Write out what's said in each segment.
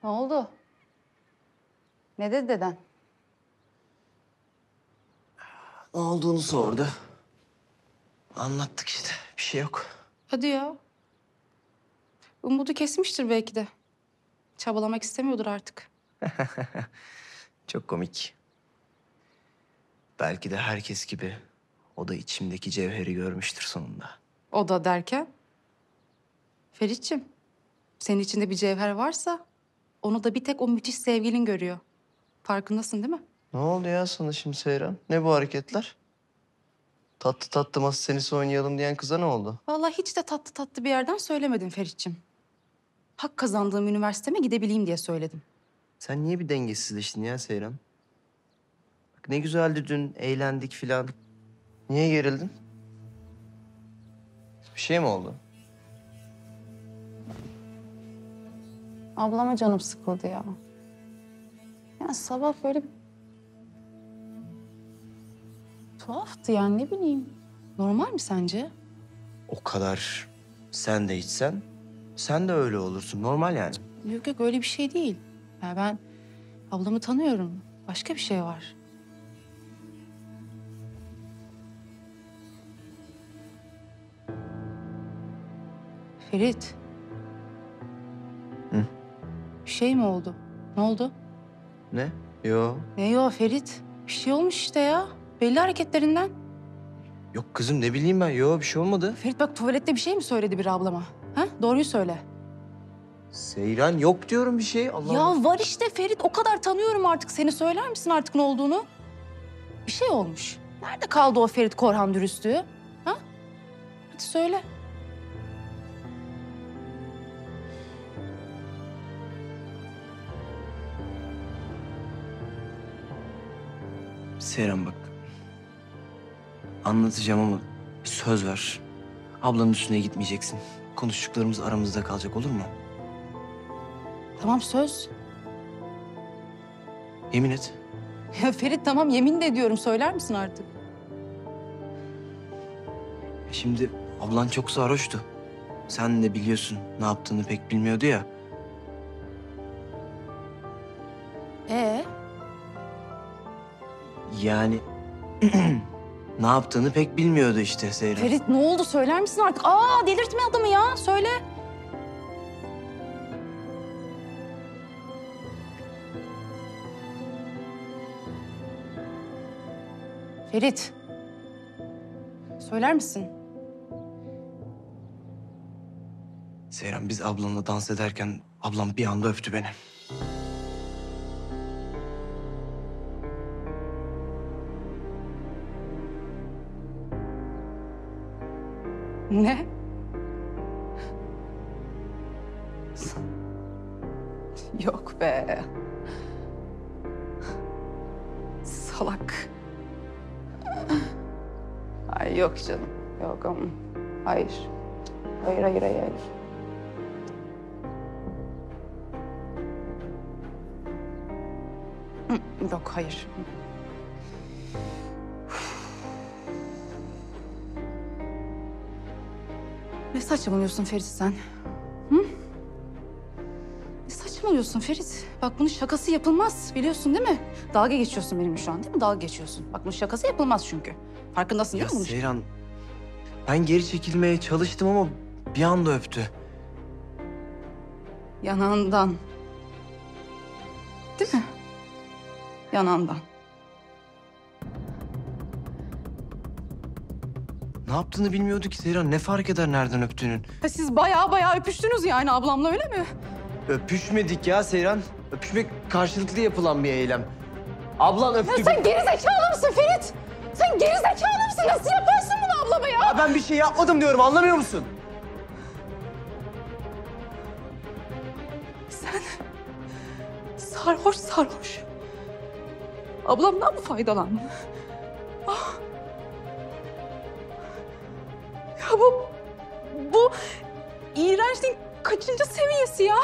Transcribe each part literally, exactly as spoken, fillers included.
Ne oldu? Ne dedi deden? Ne olduğunu sordu. Anlattık işte. Bir şey yok. Hadi ya. Umudu kesmiştir belki de. Çabalamak istemiyordur artık. Çok komik. Belki de herkes gibi o da içimdeki cevheri görmüştür sonunda. O da derken? Feritçim, senin içinde bir cevher varsa onu da bir tek o müthiş sevgilin görüyor. Farkındasın değil mi? Ne oldu ya sana şimdi Seyran? Ne bu hareketler? Tatlı tatlı masa tenisi oynayalım diyen kıza ne oldu? Vallahi hiç de tatlı tatlı bir yerden söylemedim Feritçim. Hak kazandığım üniversiteme gidebileyim diye söyledim. Sen niye bir dengesizleştin ya Seyran? Bak ne güzeldi dün, eğlendik filan. Niye gerildin? Bir şey mi oldu? Ablama canım sıkıldı ya. Ya sabah böyle tuhaftı yani ne bileyim. Normal mi sence? O kadar sen de içsen, sen de öyle olursun. Normal yani. Yok yok öyle bir şey değil. Ya ben ablamı tanıyorum. Başka bir şey var. Ferit. Hı? Bir şey mi oldu? Ne oldu? Ne? Yo. Ne yo Ferit? Bir şey olmuş işte ya. Belli hareketlerinden. Yok kızım ne bileyim ben. Yo bir şey olmadı. Ferit bak tuvalette bir şey mi söyledi bir ablama? Ha? Doğruyu söyle. Seyran yok diyorum bir şey. Allah Allah. Ya var işte Ferit. O kadar tanıyorum artık. Seni söyler misin artık ne olduğunu? Bir şey olmuş. Nerede kaldı o Ferit Korhan dürüstlüğü? Ha? Hadi söyle. Seyran bak. Anlatacağım ama söz ver. Ablanın üstüne gitmeyeceksin. Konuştuklarımız aramızda kalacak olur mu? Tamam söz. Yemin et. Ya Ferit tamam yemin de ediyorum. Söyler misin artık? Şimdi ablan çok sarhoştu. Sen de biliyorsun ne yaptığını pek bilmiyordu ya. Ee? Yani ne yaptığını pek bilmiyordu işte Seyran. Ferit ne oldu söyler misin artık? Aa delirtme adamı ya. Söyle. Ferit. Söyler misin? Seyran biz ablanla dans ederken ablam bir anda öptü beni. Ne? Yok be. Salak. Ay yok canım. Yok ama. Hayır. Hayır, hayır, hayır, hayır. Hı, yok, hayır. Ne saçmalıyorsun Ferit sen? Hı? Ne saçmalıyorsun Ferit? Bak bunun şakası yapılmaz biliyorsun değil mi? Dalga geçiyorsun benimle şu an değil mi? Dalga geçiyorsun. Bak bunun şakası yapılmaz çünkü. Farkındasın Ya değil mi bunun? Seyran ben geri çekilmeye çalıştım ama bir anda öptü. Yanağından. Değil mi? Yanağından. Ne yaptığını bilmiyordu ki Seyran. Ne fark eder nereden öptüğünün? Ha, siz bayağı bayağı öpüştünüz yani ablamla öyle mi? Öpüşmedik ya Seyran. Öpüşmek karşılıklı yapılan bir eylem. Ablan öptü. Ya sen gerizekalı mısın Ferit? Sen gerizekalı mısın? Nasıl yaparsın bunu ablama ya? Ya ben bir şey yapmadım diyorum anlamıyor musun? Sen sarhoş sarhoş. Ablamdan mı faydalandın? Ah. Ya bu, bu iğrençliğin kaçıncı seviyesi ya?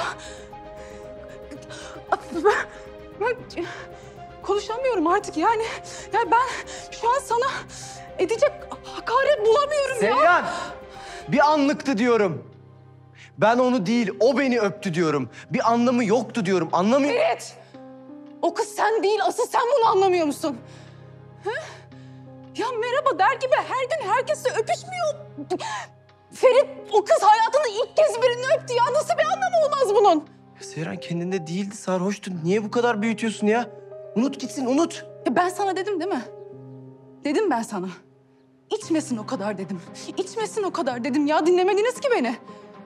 Ben, ben konuşamıyorum artık yani. Ya ben şu an sana edecek hakaret bulamıyorum ya. Seyran! Bir anlıktı diyorum. Ben onu değil, o beni öptü diyorum. Bir anlamı yoktu diyorum, anlamıyor... Ferit! O kız sen değil, asıl sen bunu anlamıyor musun? Hı? Ya merhaba der gibi her gün herkesle öpüşmüyor. Ferit, o kız hayatında ilk kez birini öptü ya. Nasıl bir anlamı olmaz bunun? Ya Seyran kendinde değildi, sarhoştu. Niye bu kadar büyütüyorsun ya? Unut gitsin, unut. Ya ben sana dedim değil mi? Dedim ben sana. İçmesin o kadar dedim. İçmesin o kadar dedim ya. Dinlemediniz ki beni.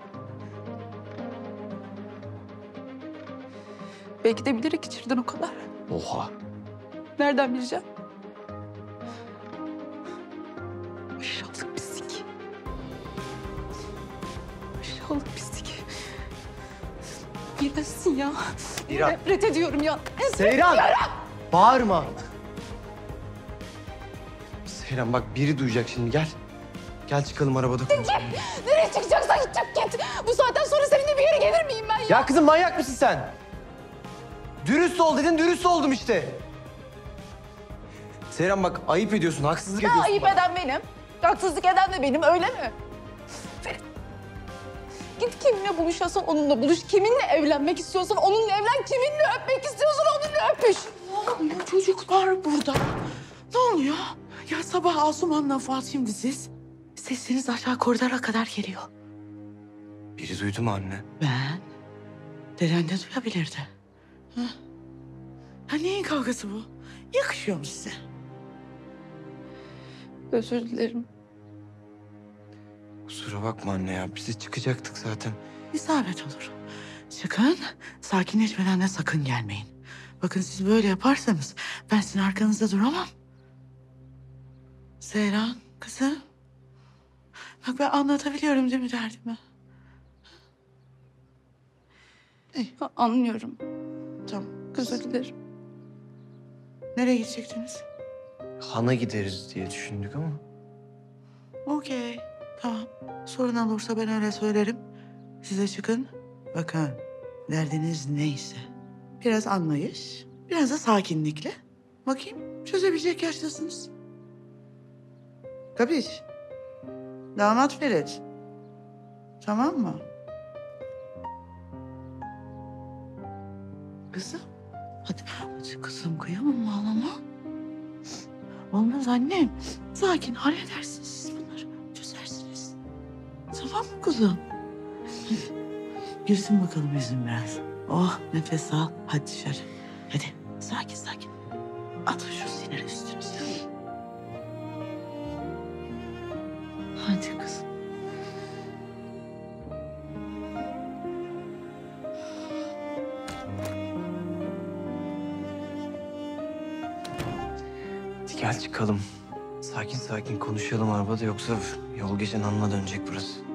Belki de bilerek içirdin o kadar. Oha. Nereden bileceğim? Aşağılık pislik. Aşağılık pislik. İğrençsin ya. İran. Nefret ediyorum ya. Nefret Seyran! ediyorum. Bağırma. Seyran bak biri duyacak şimdi, gel. Gel çıkalım arabada konuşalım. Nereye çıkacaksan git çık git. Bu saatten sonra seninle bir yere gelir miyim ben ya? Ya kızım manyak mısın sen? Dürüst ol dedin, dürüst oldum işte. Seyran bak ayıp ediyorsun, haksızlık Ya ediyorsun. ayıp bana. eden benim. Haksızlık eden de benim, öyle mi? Ferit. Git kiminle buluşuyorsan onunla buluş. Kiminle evlenmek istiyorsan onunla evlen. Kiminle öpmek istiyorsan onunla öpüş. Ne oluyor çocuklar burada? Ne oluyor? Ya sabah Asuman'la Fuat, şimdi siz. Sesiniz aşağı koridora kadar geliyor. Biri duydu mu anne? Ben? Deden de duyabilirdi. Ha? Ha neyin kavgası bu? Yakışıyor mu size? Özür dilerim. Kusura bakma anne ya, biz de çıkacaktık zaten. İsabet olur. Çıkın, sakinleşmeden de sakın gelmeyin. Bakın siz böyle yaparsanız ben sizin arkanızda duramam. Seyran, kızım. Bak ben anlatabiliyorum değil mi derdimi? Ha, anlıyorum. Tamam. Özür dilerim. Nereye gidecektiniz? Han'a gideriz diye düşündük ama. Okey. Tamam. Sorun olursa ben öyle söylerim. Size çıkın. Bakın derdiniz neyse. Biraz anlayış, biraz da sakinlikle. Bakayım çözebilecek yaştasınız. Kapiş? Damat Ferit. Tamam mı? Kızım. Hadi, hadi kızım kıyamam ağlama. Olmaz annem. Sakin halledersiniz siz bunları. Çözersiniz. Tamam mı kuzum? Girsin bakalım yüzün biraz. Oh nefes al. Hadi dışarı. Hadi sakin sakin. Atın şu siniri üstünüze. Hadi kızım. Hadi gel çıkalım. Sakin sakin konuşalım arabada, yoksa yol geçen anına dönecek burası.